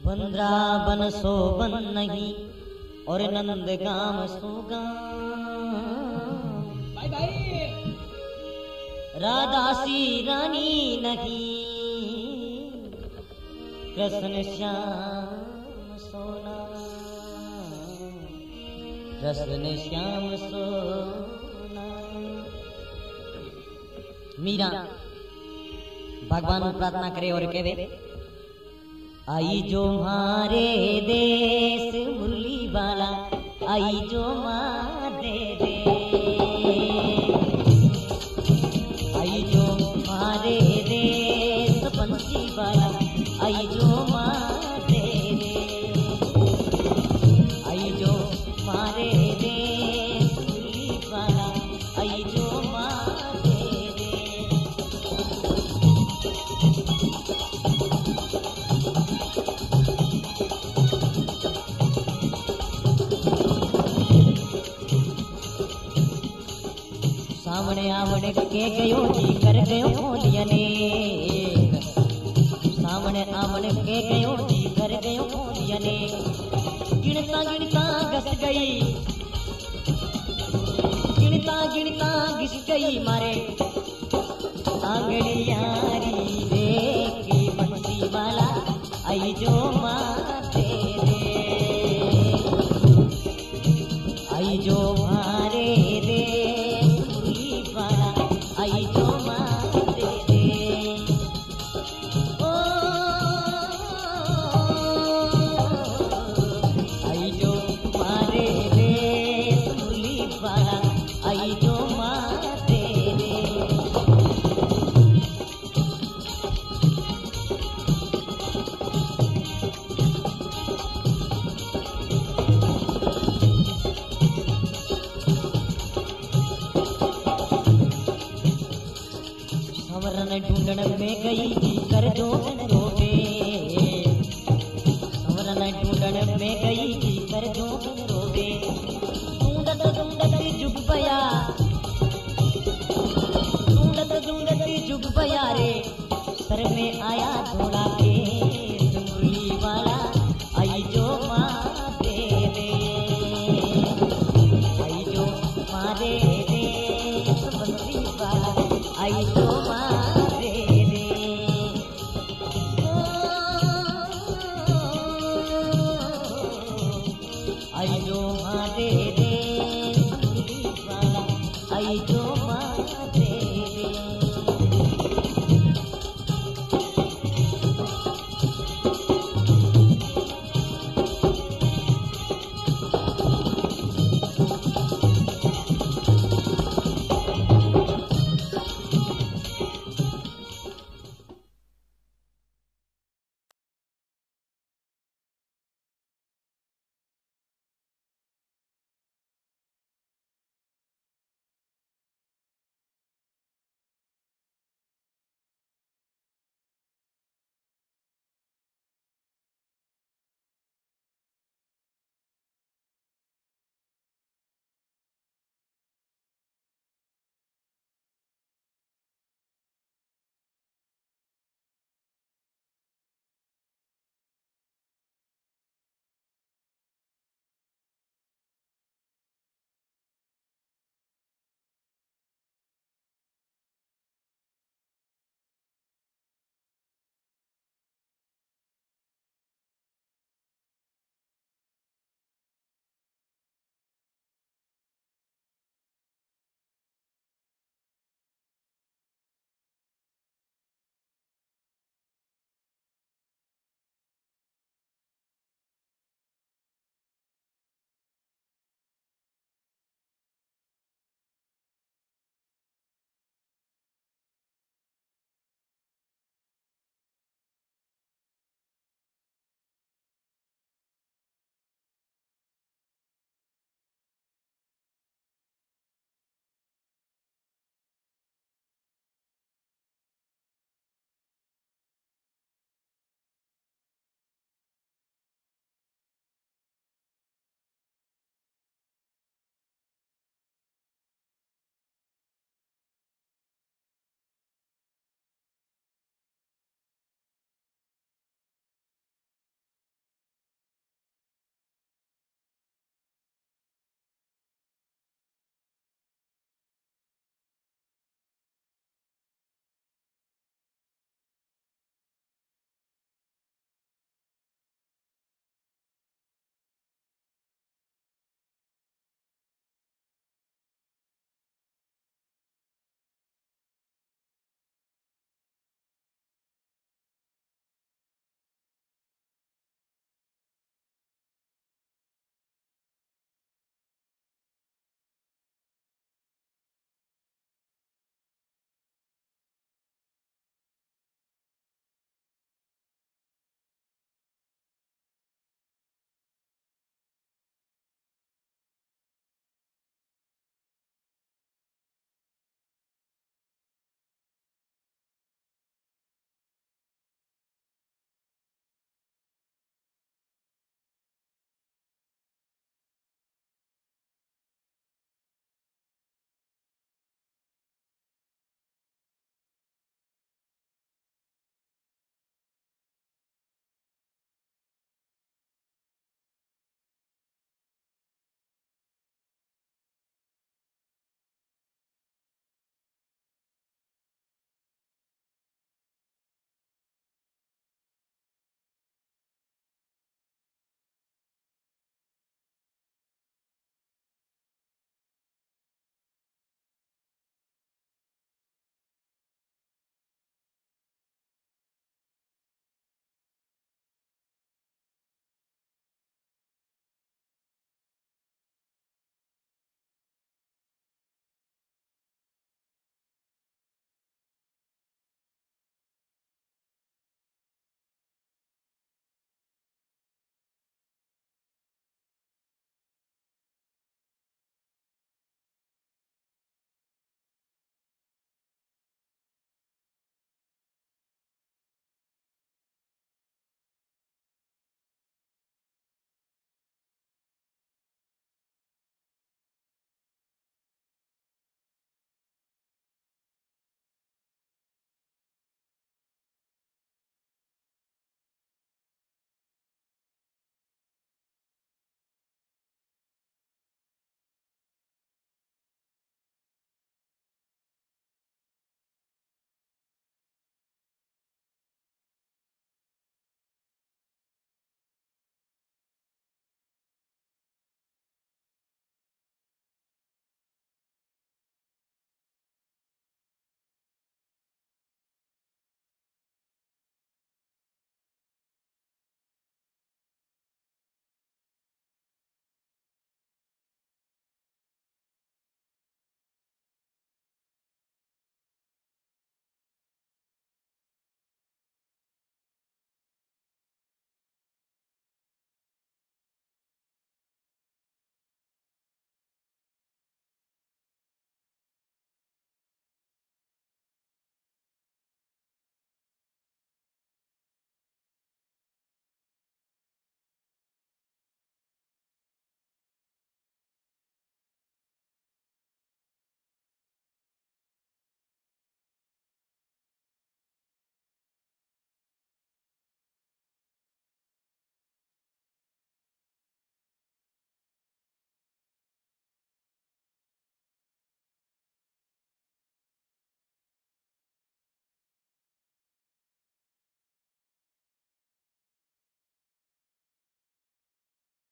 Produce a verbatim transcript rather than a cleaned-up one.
वृंदावन शोभन नहीं और नंदगाम सुगाम। राधासी रानी नहीं कृष्ण श्याम सोना, कृष्ण श्याम सोना। मीरा भगवान को प्रार्थना करे और कहे, आई जो मारे देश मुरली वाला, आई जो मारे दे, आई जो मारे देश पंछी वाला, आई जो मारे दे, आई जो मारे देश मुरली वाला, आई जो मारे दे। सामने आवने के गयो जी कर गयो खोलियने, सामने आवने के गयो जी कर गयो खोलियने। गिनता गिनता घस गई, गिनता गिनता घिस गई मारे आंगड़ी यारी रे की बंसी वाला, आई जो मारे दे, आई जो मारे दे, आई जो मारे दे। ओ आई जो मारे दे मुरली वाला, आई जो मारे दे। संवरन ढूंढन में गई जी कर जोगन रोटे, संवरन ढूंढन में गई जी कर जोगन रोटे। ढूंढत ढूंढत जुग बया, ढूंढत ढूंढत जुग बया रे, सर में आया घोड़ा के